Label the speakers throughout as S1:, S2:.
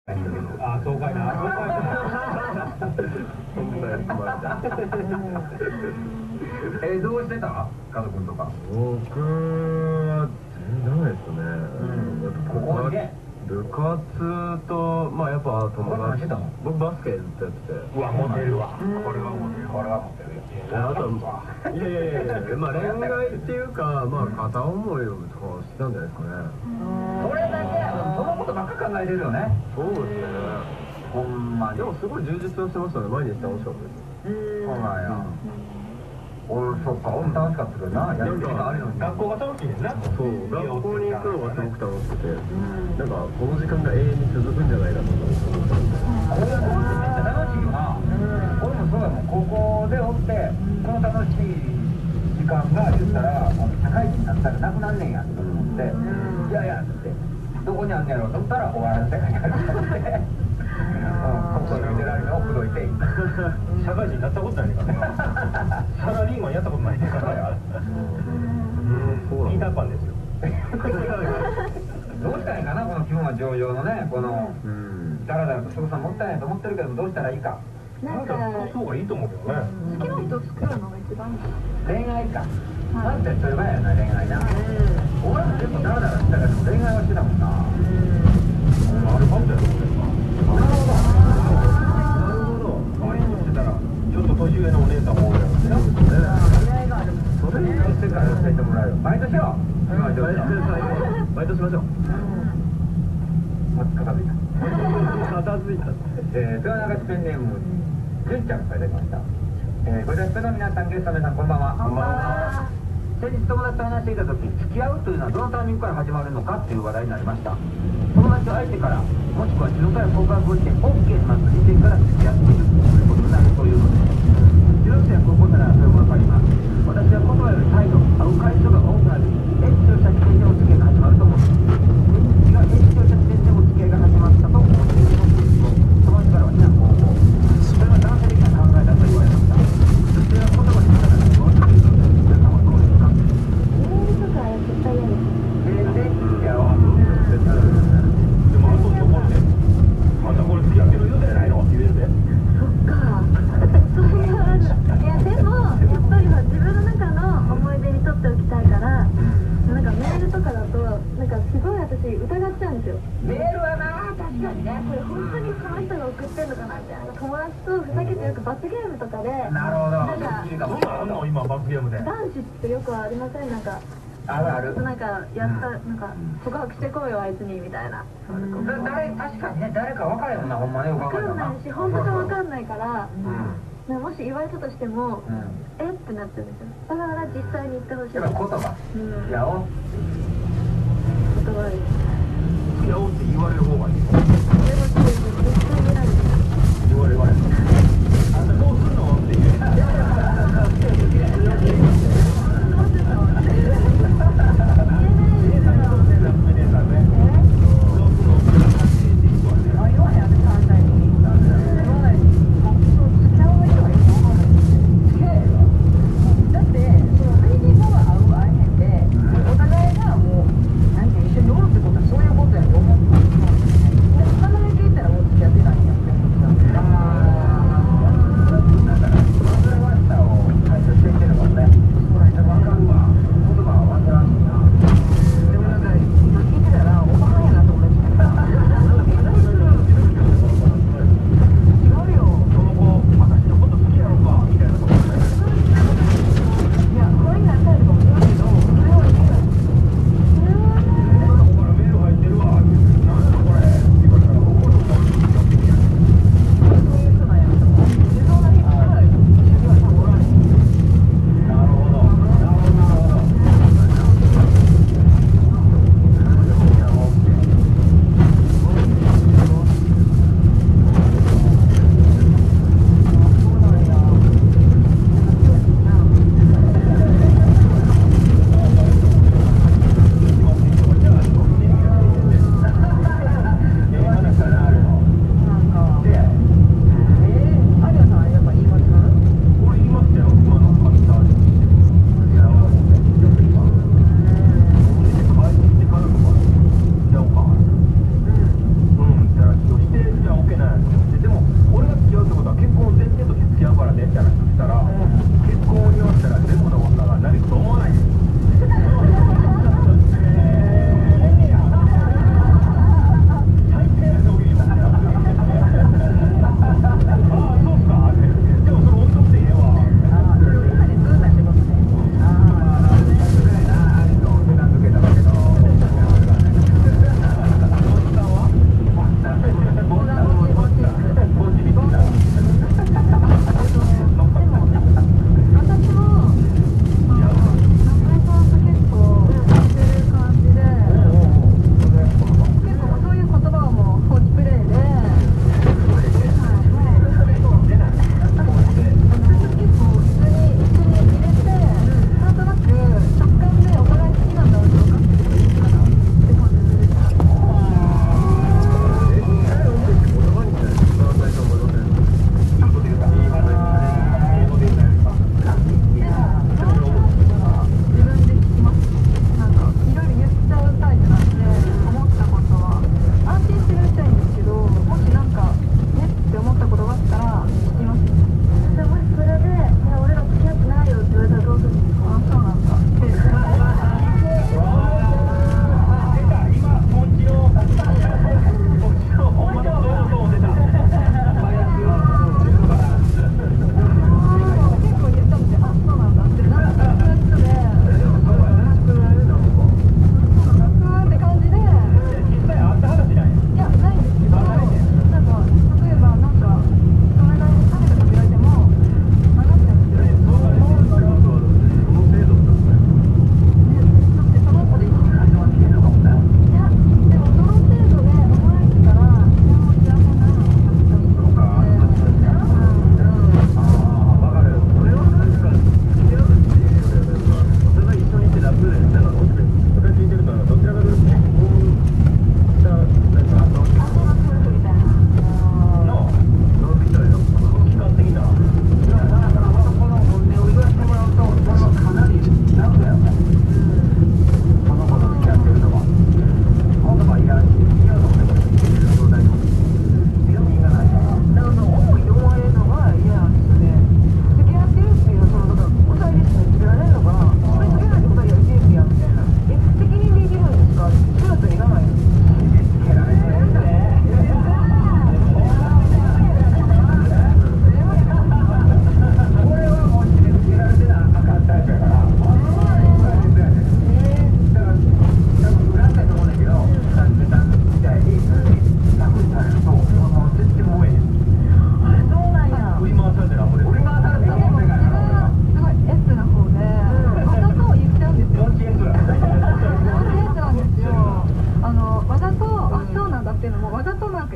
S1: あ、爽快な。
S2: そんなやつま
S3: どうしてた家族とか。
S2: 僕は全然ないですね。部活と、まあやっぱ友達。僕バスケずっとやってて。
S1: うわ、モテるわ。これはモテる。
S3: これはモテる。
S2: あといやまあ恋愛っていうか、まあ片思いをとかしてたんじゃないですかね。
S3: それだけそのことばっか考えてるよね。
S2: そうですね。
S3: ほんまに。
S2: でもすごい充実はしてましたね。毎日楽しかったです。
S3: そうなんや。俺そっか、俺も楽しかったけどな。やることあるのに。
S1: 学校が楽しいねんな。
S2: そう、学校に行くのがすごく楽しくて、なんかこの時間が永遠に続くんじゃないかと思ってたんで。
S3: 高校ってめっちゃ楽しいよな。俺もそうやもん。高校でおってこの楽しい時間が言ったら社会人になったらなくなんねんやって思って、いやいやってどこにあんねやろうと思ったらお笑いの世界にあると思って。ここに見てられるのを口説いて
S1: 社会人になったことないからね。サラリーマンやったことないからや。ピーターパンですよ。
S3: どうしたらいいかな、この気分は上々のね、このだらだらと過ごすのもったいないと思ってるけども、どうしたらいいか。
S1: なんかそうがいいと思うけどね。
S4: 好きな人を作るのが一番いい。
S3: 恋愛か。まずそれ前やな、恋愛な。俺も結構ダラダラしたけど恋愛はしてたもんな。
S1: あるかもだよ。
S3: なるほど。
S1: 周りにしてたらちょっと年上のお姉さんも多いやろね。
S3: それにしてから教えてもらえる。バイトしよう。バイト
S2: しましょう。
S3: 片付いた。
S2: 片付いた。
S3: 豊永市ペンネーム純ちゃんからいただきました。ご自宅の皆さん、ゲストの皆さん、こんばんは。こんばんは。先日友達と話していた時、付き合うというのはどのタイミングから始まるのかっていう話題になりました。友達と相手から、もしくは自分から告白をして OK しますと時点から付き合っているということになるというのです。16歳や高校ならそれもわかります。私は言葉より態度、会う回数が多くなり、エッチをした時点でお付き合いが始まると思っています。エッチをした時点でお付き合いが始まったと思っているのです。その日からは非難方法。それは男性的な考えだと言われました。女性は言葉にしたらどうするという皆さんはどうですか。
S4: とかは絶対嫌です。
S3: いや、
S1: でもあとに思って、またこれ付き合ってるようじゃないのって言えるで。
S4: そっか。それはある。いやでもやっぱり自分の中の思い出にとっておきたいから、なんかメールとかだとなんかすごい私疑っちゃうんですよ。
S3: メールはな、確かにね。
S4: これ本当にその人が送ってんのかなみたいな。友達とふざけてよく罰ゲームとかで、
S3: なるほど。
S4: なんか
S1: どんなあんの今罰ゲームで。
S4: 男子ってよくありません？なんか
S3: あるある。
S4: なんかやった、なんか告白してこいよあいつにみたいな。
S3: 誰、確かにね、誰か分からへんもんな、ほんまに。
S4: 分かんないし、本当か分かんないから、もし言われたとしても、えってなっちゃうんですよ。だから実際に言ってほしい。
S3: やっぱ言葉。やお。
S4: 言葉です。
S1: 付き合おうって言われる方がいい。
S4: それもそうです。絶対見られる。
S1: 言われる。あんたどうすんのって言う。
S3: そういうことやと思う。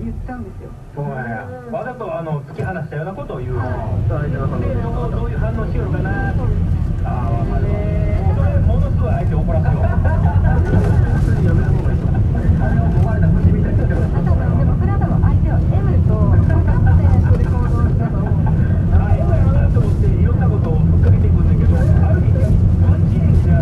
S4: 言っちゃうんですよ。
S1: そうなんや。わざと突き放したようなことを言う。
S2: 相手の反応
S1: で、どういう反応しようかな。
S4: そうです。
S1: ああ、わかるわ。それものすごい相手怒らせよう。
S2: 普通にやめる方がいいと思う。
S3: あれを思われた虫みたいに言ってる。
S4: でもそれは多分相手は M と分かって取り行動したと思う。
S1: あ、ええやろなと思っていろんなことをふっかけていくんだけど、ある意味マジでじゃ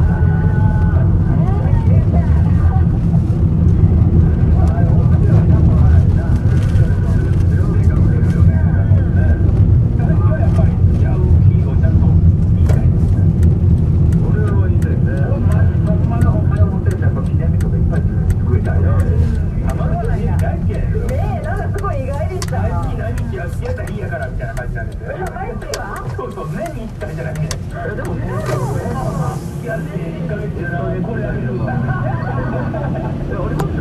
S1: そうそう、年に1回じゃなくて。でも、いや、年に1ヶ月じゃない、これやるんだ。
S2: ありますよ。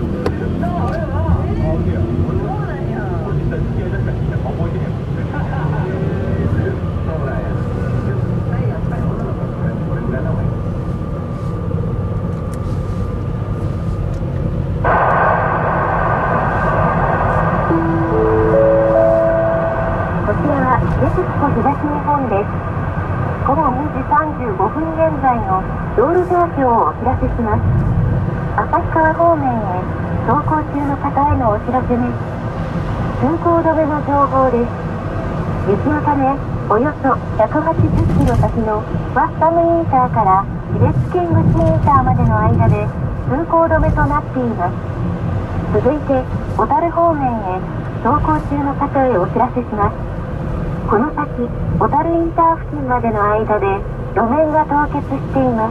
S5: ネクスコ東日本です。午後2時35分現在の道路状況をお知らせします。旭川方面へ走行中の方へのお知らせです。通行止めの情報です。雪のため、およそ180キロ先のワッサムインターから標津見口インターまでの間で通行止めとなっています。続いて、小樽方面へ走行中の方へお知らせします。この先、小樽インター付近までの間で路面が凍結しています。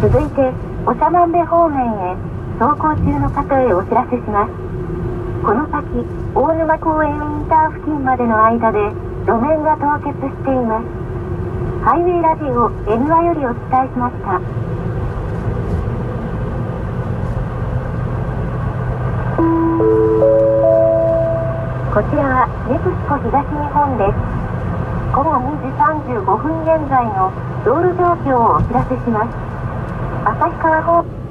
S5: 続いて、長万部方面へ走行中の方へお知らせします。この先、大沼公園インター付近までの間で路面が凍結しています。ハイウェイラジオ N 話よりお伝えしました。こちらはネクスコ東日本です。午後2時35分現在の道路状況をお知らせします。旭川方面